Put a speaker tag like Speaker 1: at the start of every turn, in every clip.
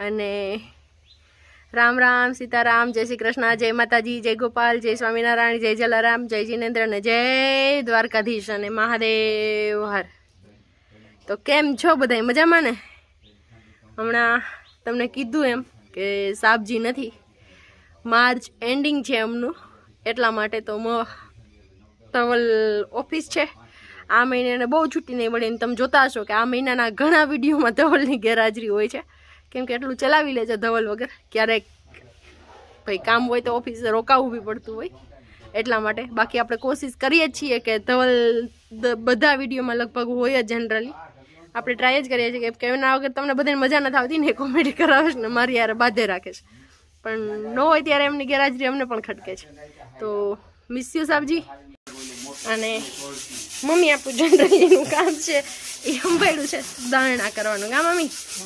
Speaker 1: અને રામ રામ સીતારામ, જય શ્રી કૃષ્ણ, જય માતાજી, જય ગોપાલ, જય સ્વામિનારાયણ, જય જલારામ, જય જીનેન્દ્ર અને જય દ્વારકાધીશ અને મહાદેવ હર. તો કેમ છો બધા? મજામાં ને? હમણાં તમને કીધું એમ કે સાબજી નથી, માર્ચ એન્ડિંગ છે એમનું, એટલા માટે તો ધવલ ઓફિસ છે. આ મહિનાને બહુ છૂટી નહીં મળે. તમે જોતા હશો કે આ મહિનાના ઘણા વિડીયોમાં ધવલની ગેરહાજરી હોય છે, કેમ કે એટલું ચલાવી લે છે ધવલ વગર. ક્યારેક ભાઈ કામ હોય તો ઓફિસે રોકાવું બી પડતું હોય, એટલા માટે. બાકી આપણે કોશિશ કરીએ જ છીએ કે ધવલ બધા વિડીયોમાં લગભગ હોય જ. જનરલી આપણે ટ્રાય જ કરીએ છીએ કે એના વગર તમને બધાને મજા નથી આવતી ને, કોમેડી કરાવે છે ને મારી યાર બાંધે રાખે છે, પણ ન હોય ત્યારે એમની ગેરહાજરી અમને પણ ખટકે છે. તો મિસ યુ સાબજી. અને મમ્મી આપણું જનરલીનું કામ છે એ સંભાળ્યું છે દાણા કરવાનું. કા મમ્મી?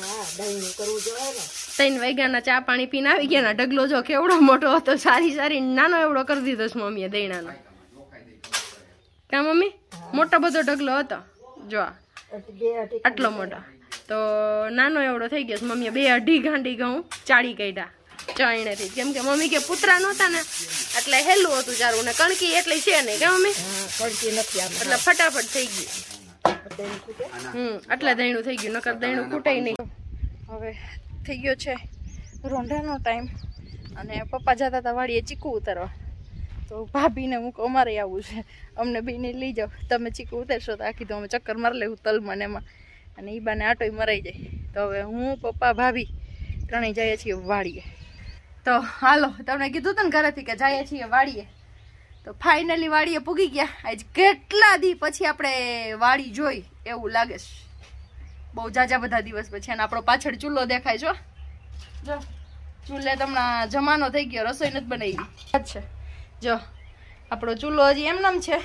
Speaker 1: 3 વાગ્યાના ચા પાણી પીને આવી ગયા. ઢગલો જો કેવડો મોટો હતો, સારી નાનો એવડો કરી દીધો છે મમ્મીએ દહીણાનો. કા મમ્મી? મોટો બધો ઢગલો હતો જો, આટલો મોટો. તો નાનો એવડો થઈ ગયો. મમ્મીએ 2-2.5 ગાંડી ઘઉં ચાળી કાઢ્યા ચાણીથી, કેમ કે મમ્મી કે પુતરા નહોતા ને એટલે હેલું હતું ચારું, ને કણકી એટલે છે નહીં. કે મમ્મી? કણકી નથી એટલે ફટાફટ થઈ ગયું. એટલે દહીણું થઈ ગયું, નકર દહીણું ખૂટાય નહીં. હવે થઈ ગયો છે રોંઢાનો ટાઈમ, અને પપ્પા જતા હતા વાડીએ ચીકુ ઉતારવા. તો ભાભીને હું અમારે આવવું છે, અમને બેને લઈ જાઓ. તમે ચીકુ ઉતારશો તો આખી તો અમે ચક્કર મારી લેવું તલમાં ને એમાં, અને ઈ બાને આટોય મરાઈ જાય. તો હવે હું, પપ્પા, ભાભી ત્રણેય જઈએ છીએ વાડીએ. તો હાલો, તમને કીધું હતું ને ઘરેથી કે જઈએ છીએ વાડીએ. તો ફાઇનલી વાડીએ પૂગી ગયા. આજ કેટલા દી પછી આપણે વાડી જોઈ એવું લાગે છે, બહુ જાજા બધા દિવસ પછી. અને આપણો પાછળ ચૂલો દેખાય છો, જો ચૂલે તમને જમાનો થઈ ગયો, રસોઈ નથી બનાવી. અચ્છા જો આપણો ચૂલો હજી એમનેમ છે,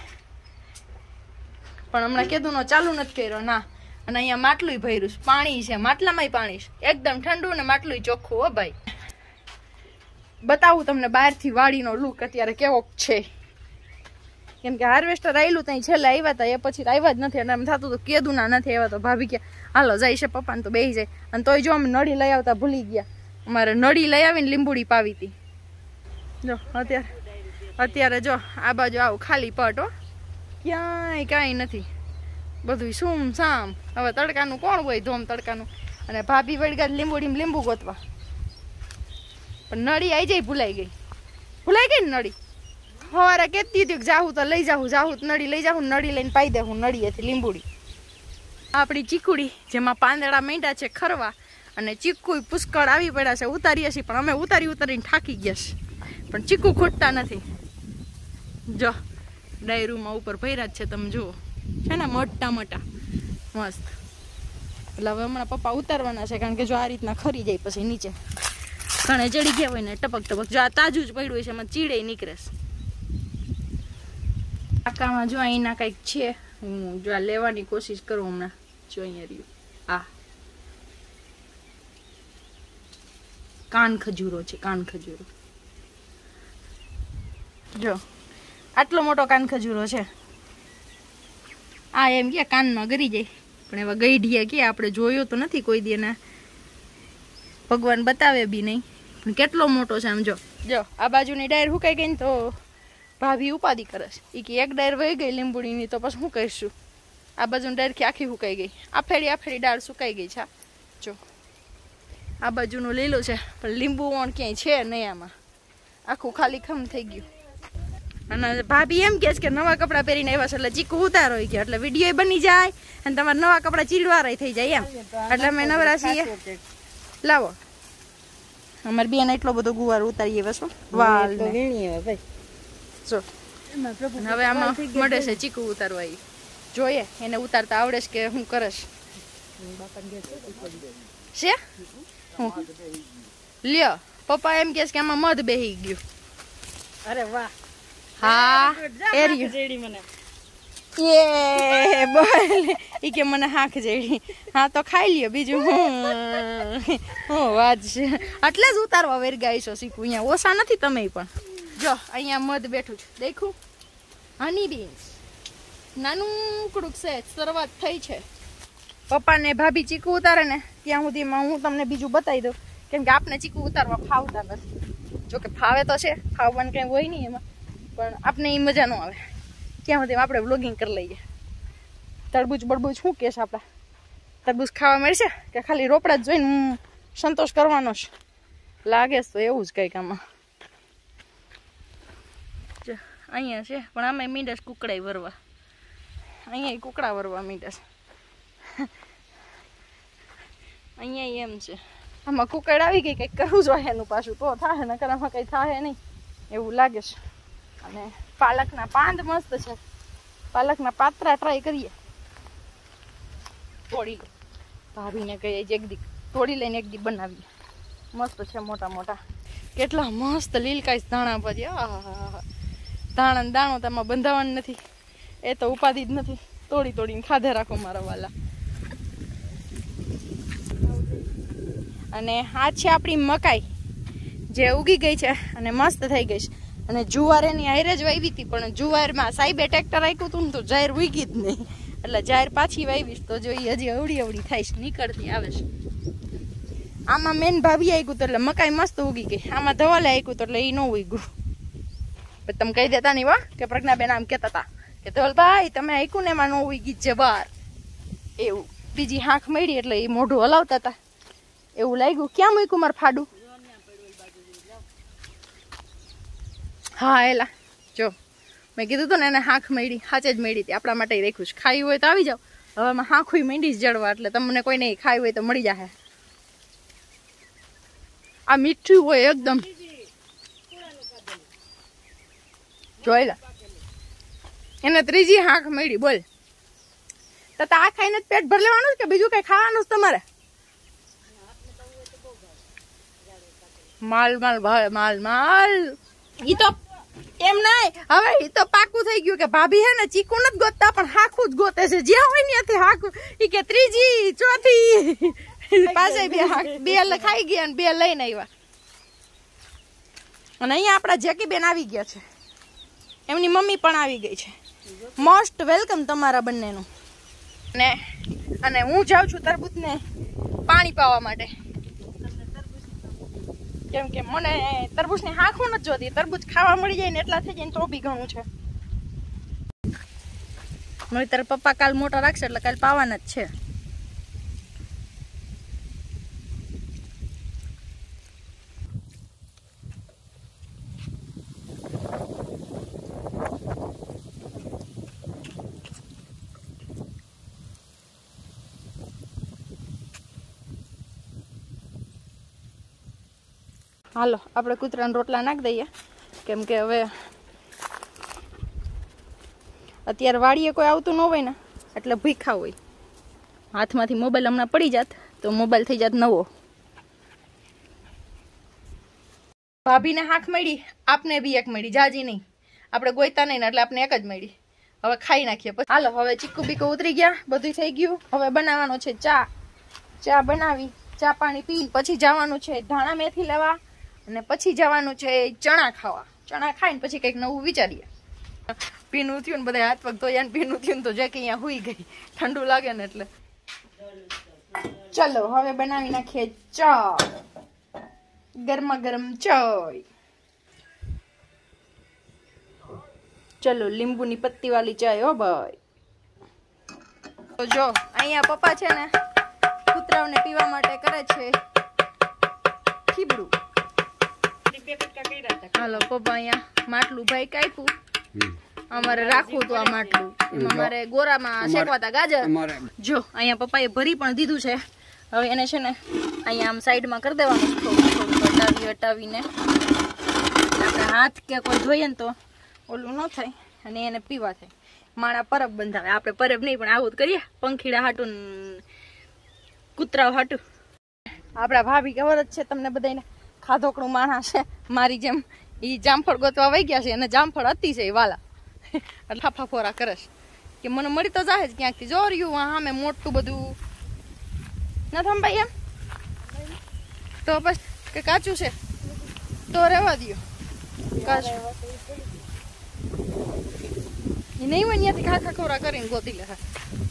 Speaker 1: પણ હમણાં કીધું નો ચાલુ નથી કર્યો ના. અને અહીંયા માટલું ભર્યું છે, પાણી છે માટલામાંય, પાણી છે એકદમ ઠંડુ ને માટલું ચોખ્ખું. હો ભાઈ, બતાવું તમને બહારથી વાડીનો લુક અત્યારે કેવો છે, કેમ કે હાર્વેસ્ટર આવેલું ત્યાં છેલ્લે આવ્યા હતા, એ પછી આવ્યા જ નથી. અને એમ થતું તો કેદું ના નથી આવ્યા. તો ભાભી કે હાલો જાય છે પપ્પાને તો બેસી જાય. અને તોય જો અમે નળી લઈ આવતા ભૂલી ગયા. અમારે નળી લઈ આવીને લીંબુડી પાવી હતી. જો અત્યારે જો આ બાજુ આવું ખાલી પટ. હો, ક્યાંય કાંઈ નથી, બધું સુમ સામ. હવે તડકાનું કોણ હોય, ધોમ તડકાનું. અને ભાભી વળગા લીંબુડીમાં લીંબુ ગોતવા, પણ નળી આવી જાય, ભૂલાઈ ગઈ ને નળી. સવારે કહેતી હતી કે જાહું તો લઈ જાહું નળી લઈ જાહું, નળી લઈને પાઈ દેવું નળીએથી લીંબુડી. આપણી ચીકુડી જેમાં પાંદડા માંડ્યા છે ખરવા, અને ચીકુ પુષ્કળ આવી પડ્યા છે, ઉતારીએ છીએ. પણ અમે ઉતારીને થાકી ગયા છે, પણ ચીકુ ખૂટતા નથી. જો ડાયરુમાં ઉપર ભર્યા જ છે, તમે જુઓ છે ને મોટા મસ્ત. એટલે હવે હમણાં પપ્પા ઉતારવાના છે, કારણ કે જો આ રીતના ખરી જાય પછી નીચે ઘણે ચડી ગયા હોય ને ટપક. જો આ તાજું જ પડ્યું હોય છે, એમાં ચીડે નીકળે છે. આકામાં જો અહીંના કંઈક છે, હું જો આ લેવાની કોશિશ કરું હમણાં. જો અહીંયા રહ્યું આ કાન ખજૂરો છે, કાન ખજૂરો. જો આટલો મોટો કાન ખજૂરો છે. આ એમ કે કાનમાં ગરી જાય, પણ એવા ગઈઢિયા કે આપણે જોયો તો નથી કોઈ દી, ને ભગવાન બતાવે બી નહીં. પણ કેટલો મોટો છે આમ. જો આ બાજુની ડાયર હુકાઈ ગઈ ને તો ભાભી ઉપાધિ કરે છે. એ કે એક ડાયર વહી ગઈ લીંબુડીની, તો પછી શું કરીશું? આ બાજુની ડાયર કે આખી હુકાઈ ગઈ. આ ફેરી ડાળ સુકાઈ ગઈ છે. જો આ બાજુનું લીલું છે, પણ લીંબુ વણ ક્યાંય છે નહીં, આમાં આખું ખાલી ખમ થઈ ગયું. અને ભાભી એમ કે છે કે નવા કપડાં પહેરીને આવ્યા છે એટલે ચીકુ ઉતારો ગયા, એટલે વિડીયો બની જાય અને તમારા નવા કપડાં ચીડવારા થઈ જાય એમ. એટલે અમે નવરા છીએ. લાવો અમારે બેન એટલો બધો ગુવાર ઉતારીએ બસ વાલ જો. હવે આમાં મળે છે ચીકુ ઉતારવા. જોઈએ એને ઉતારતા આવડે છે કે હું કરે છે. લ્યો પપ્પા એમ કે છે કે આમાં મધ બેહી ગયું. અરે વાહ. હા એ બોલ ઈ કે મને હાંખ જેડી. હા તો ખાઈ લ્યો, બીજું હું વાત છે. એટલે જ ઉતારવા વેરગાઈ છો શીખું. અહીંયા ઓછા નથી તમે પણ. જો અહીંયા મધ બેઠું છે, દેખું હની બીન્સ. નાનું કડુક છે, શરૂઆત થઈ છે. પપ્પા ને ભાભી ચીકુ ઉતારે ને ત્યાં સુધીમાં હું તમને બીજું બતાવી દઉં કેમ કે આપણે ચીકુ ઉતારવા ફાવતા નથી. જોકે ફાવે તો છે, ફાવવાનું કંઈ હોય નહીં એમાં, પણ આપણે એ મજા ન આવે. ક્યાં સુધી આપણે વ્લોગિંગ કરી લઈએ. તરબૂચ બરબૂચ શું કે છે આપણા? તરબૂચ ખાવા મળશે કે ખાલી રોપડા જ જોઈને સંતોષ કરવાનો છે? લાગે તો એવું જ કંઈક આમાં. અહીંયા છે પણ આમાં મીંડસ કુકડાઈ વરવા, અહીંયા કુકડા વરવા મીંડસ. અહીંયા એમ છે, આમાં કુકડ આવી ગઈ, કંઈક કરવું જોઈએ એનું પાછું તો થાય, નકર આમાં કંઈ થાય નહીં એવું લાગે છે. અને પાલકના પાંદ મસ્ત છે, પાલકના પાત્રા ટ્રાય કરીએ. તોડી લે ભાભીને કહીએ એક દી તોડી લઈને એક દી બનાવીએ. મસ્ત છે મોટા મોટા, કેટલા મસ્ત લીલકાઈ ધાણા ભાજી. આહા, ધાણા દાણો તેમાં બંધાવાનું નથી, એ તો ઉપાધિ જ નથી. તોડી તોડીને ખાધે રાખો મારા વાલા. અને આ છે આપણી મકાઈ જે ઉગી ગઈ છે અને મસ્ત થઈ ગઈ છે. અને જુવાર એની હારે જ વાવી હતી, પણ જુવારમાં સાહેબે ટ્રેક્ટર રાખ્યું હતું ને તો જાહેર ઉગી જ નહીં, એટલે જાહેર પાછી વાવીશ તો જો હજી અવડી અવડી થાય છે, નીકળતી આવે છે. આમાં મેન ભાભી આવ્યું તો એટલે મકાઈ મસ્ત ઉગી ગઈ, આમાં ધવાલે આવ્યું તો એટલે એ ન ઉગ્યું. તમે કહી દેતા નહીં વાહ કે પ્રજ્ઞાબેન આમ કહેતા હતા કે ધવલભાઈ તમે આઈકું ને એમાં ન ઉગી જ બહાર એવું. બીજી હાંખ મળી એટલે એ મોઢું હલાવતા હતા એવું લાગ્યું. ક્યાં મૂક્યું મારે ફાડું? હા એલા જો મેં કીધું હતું ને એને હાંખ મળી, હાચે જ મળી હતી, આપણા માટે રાખ્યું છે. ખાવી હોય તો આવી જાઓ. હવે આમાં હાંખું મીંડી જ જડવા, એટલે તમને કોઈ નહીં ખાવી હોય તો મળી જાય. આ મીઠું હોય એકદમ. જોઈ લે એને ત્રીજી હાંખ મળી. બોલ તો આ ખાઈને જ પેટ ભર લેવાનું કે બીજું કઈ ખાવાનું છે તમારે? માલ માલ ભાઈ માલ માલ. ઈ તો એમ નહીં, હવે ઈ તો પાકું થઈ ગયું કે ભાભી હે ને ચીકુ નથી ગોતતા પણ હાખું જ ગોતે છે. જ્યાં હોય ને ત્યાંથી હાખું. ઈ કે ત્રીજી ચોથી પાસે બે ખાઈ ગયા ને બે લઈને આવ્યા. અને અહીંયા આપણા જેકીબેન આવી ગયા છે, એમની મમ્મી પણ આવી ગઈ છે. મોસ્ટ વેલકમ તમારા બંનેનું. અને હું જાઉં છું તરબૂચને પાણી પાવા માટે, કેમ કે મને તરબૂચની હાંખું નથી જોતી. તરબૂચ ખાવા મળી જાય ને એટલા થઈ જાય ને તો બી ઘણું છે. મારી તારા પપ્પા કાલ મોટા રાખશે એટલે કાલ પાવાના જ છે. હાલો આપણે કૂતરાના રોટલા નાખી દઈએ, કેમ કે હવે અત્યારે વાડીએ કોઈ આવતું ન હોય ને એટલે ભૂખ્યા હોય. હાથમાંથી મોબાઈલ હમણાં પડી જાત તો મોબાઈલ થઈ જાત નવો. ભાભીને હાંખ મળી, આપને બી એક મળી, જાજી નહીં. આપણે ગોઈતા નહીં ને એટલે આપણે એક જ મળી. હવે ખાઈ નાખીએ પછી. હાલો હવે ચીકુ બીકુ ઉતરી ગયા, બધું થઈ ગયું. હવે બનાવવાનો છે ચા. ચા બનાવી, ચા પાણી પી પછી જવાનું છે ધાણા મેથી લેવા, અને પછી જવાનું છે ચણા ખાવા. ચણા ખાઈને પછી કંઈક નવું વિચારીએ. ભીનું થયું ને બધા હાથ પગ ધોયા ને ભીનું થયું ને તો જે કે અહીંયા હુઈ ગઈ, ઠંડુ લાગે ને એટલે. ચલો હવે બનાવી નાખીએ ચા, ગરમા ગરમ ચાય. ચલો લીંબુની પત્તી વાળી ચાય હો ભાઈ. તો જો અહીંયા પપ્પા છે ને કૂતરાઓને પીવા માટે કરે છે ખીબડું. હાલો પપ્પા અહીંયા માટલું ભાઈ કાપ્યું, અમારે રાખવું હતું આ માટલું. એમાં મારે ગોરામાં શેકવાતા ગાજર. જો અહીંયા પપ્પાએ ભરી પણ દીધું છે. હવે એને છે ને અહીંયા આમ સાઈડમાં કરી દેવાનું, થોડું થોડું હટાવીને. આપણે હાથ કે કોઈ ધોઈએ ને તો ઓલું ન થાય અને એને પીવા થાય. માણા પરબ બંધાવે, આપણે પરબ નહીં પણ આવું જ કરીએ, પંખીડા હાટું કૂતરાઓ હાટું. આપણા ભાભી ખબર જ છે તમને બધાને, ખાધોકડું માણસ છે મારી જેમ. એ જામફળ ગોતવા વહી ગયા છે અને જામફળ હતી છે એ વાલા, એટલે ફાફોરા કરે છે કે મને મળી તો જાય જ ક્યાંકથી. જો રહ્યું સામે મોટું બધું ન થંભાઈ એમ તો બસ કે કાચું છે તો રહેવા દો. કાચું એ નહીં હોય ત્યાંથી ખાખા ખોરા કરીને ગોતી લે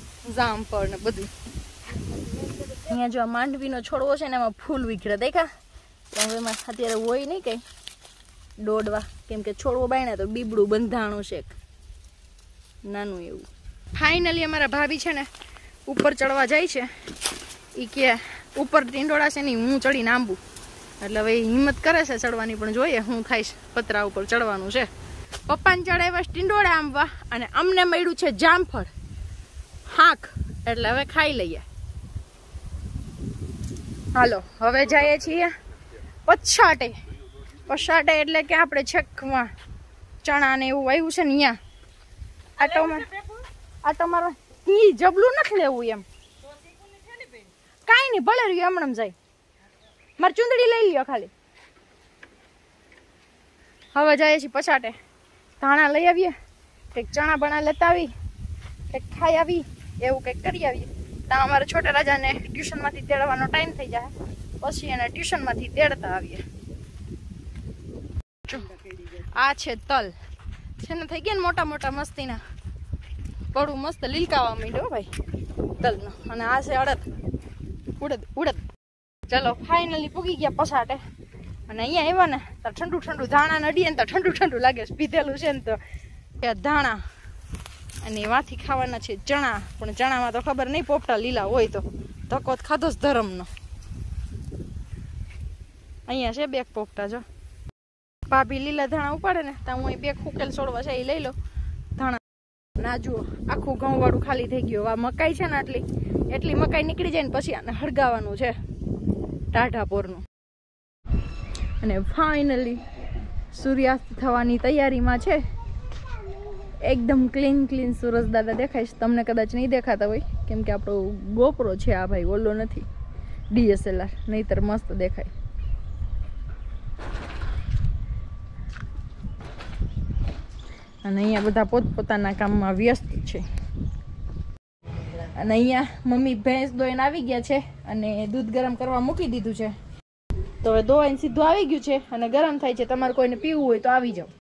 Speaker 1: જામફળ ને બધું. અહીંયા જો આ માંડવીનો છોડવો છે ને એમાં ફૂલ વિખરે દેખા, પણ એમાં અત્યારે હોય નહીં કંઈ દોડવા, કેમ કે છોડવો બાયણે તો બીબડું બંધાણું છે નાનું એવું. ફાઇનલી અમારા ભાભી છે ને ઉપર ચડવા જાય છે. એ કે ઉપર ટીંડોળા છે ને હું ચડીને આંબું, એટલે હવે હિંમત કરે છે ચડવાની, પણ જોઈએ હું થાય છે. પતરા ઉપર ચડવાનું છે. પપ્પાને ચડાવ્યા ટીંડોળા આંબવા, અને અમને મળ્યું છે જામફળ હાક, એટલે હવે ખાઈ લઈએ. હાલો હવે જઈએ છીએ પછાટે. પછાટે એટલે કે આપણે છેકમાં ચણા ને એવું આવ્યું છે ને અહીંયા આટો મારવા. ઈ જબલું નથી લેવું એમ, કાંઈ નહીં ભલે રહ્યું હમણાં જાય. મારી ચૂંદડી લઈ લ્યો ખાલી. હવે જઈએ છીએ પછાટે. ધાણા લઈ આવીએ, કંઈક ચણા બણા લેતા આવી, કંઈક ખાઈ આવી, એવું કંઈક કરી આવીએ. ત્યાં અમારે છોટા રાજાને ટ્યુશનમાંથી તેડવાનો ટાઈમ થઈ જાય, પછી એને ટ્યુશનમાંથી તેડતા આવીએ. આ છે તલ છે ને, થઈ ગયા ને મોટા મોટા મસ્તીના, પડું મસ્ત લીલકાવા માંડ્યો ભાઈ તલનો. અને આ છે અડદ, ઉડદ. ચલો ફાઇનલી પૂગી ગયા પછાટે. અને અહીંયા આવ્યા ને તો ઠંડુ ઠંડુ ધાણા નડીએ ને તો ઠંડુ ઠંડુ લાગે છે. પીધેલું છે ને તો ધાણા, અને એમાંથી ખાવાના છે ચણા. પણ ચણામાં તો ખબર નહીં પોપટા લીલા હોય તો ધક્કો ખાધો જ ધરમનો. અહીંયા છે 2 પોપટા. જો ભાભી લીલા ધાણા ઉપાડે ને તો હું અહીં 2 ફૂકેલ છોડવા છે એ લઈ લો ધાણા. ના જુઓ આખું ઘઉં વાળું ખાલી થઈ ગયું. આ મકાઈ છે ને એટલી મકાઈ નીકળી જાય ને પછી આને હળગાવાનું છે ટાઢાપોરનું. અને ફાઇનલી સૂર્યાસ્ત થવાની તૈયારીમાં છે. એકદમ ક્લીન સુરજ દાદા દેખાય છે. તમને કદાચ નહીં દેખાતા હોય, કેમ કે આપણો ગોપરો છે આ ભાઈ, ઓલો નથી DSLR, નહીતર મસ્ત દેખાય. અને અહીંયા બધા પોતપોતાના કામમાં વ્યસ્ત છે. અને અહીંયા મમ્મી ભેંસ દોઈને આવી ગયા છે અને દૂધ ગરમ કરવા મૂકી દીધું છે. તો હવે દોઈને સીધું આવી ગયું છે અને ગરમ થાય છે. તમારે કોઈને પીવું હોય તો આવી જાઓ.